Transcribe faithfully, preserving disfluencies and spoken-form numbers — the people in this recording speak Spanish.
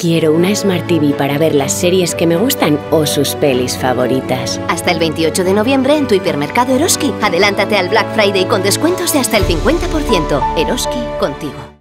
Quiero una Smart T V para ver las series que me gustan o sus pelis favoritas. Hasta el veintiocho de noviembre en tu hipermercado Eroski. Adelántate al Black Friday con descuentos de hasta el cincuenta por ciento. Eroski, contigo.